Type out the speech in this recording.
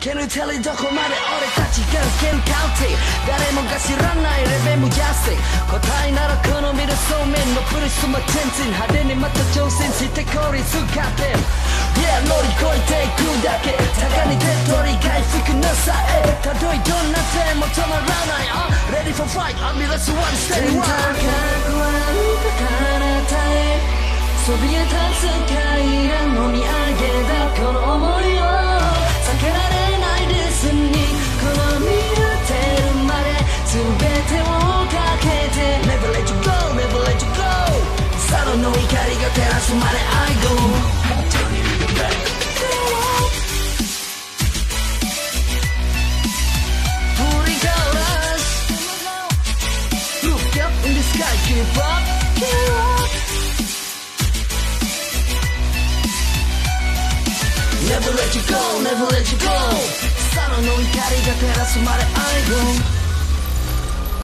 Can you tell it どこまで俺たちが受けるカウンティ誰もが知らないレベルも安い答えならこの見るそうめんのプリスマチェンチン派手にまた挑戦して効率化ってYeah 乗り越えていくだけ高に手取り回復のさえたとえどんな手も止まらない、Ready for fight I'm the last one steady one 天高くはからたえそびえ立つ階段を見上げたこの想いを避けられないディスにこの見当てるまで全てをかけて Never let you go, never let you go サロの光が照らすまで I go Putting colors Look up in the sky, keep up, keep up Never let you go, never let you go サロの光が照らすまで I go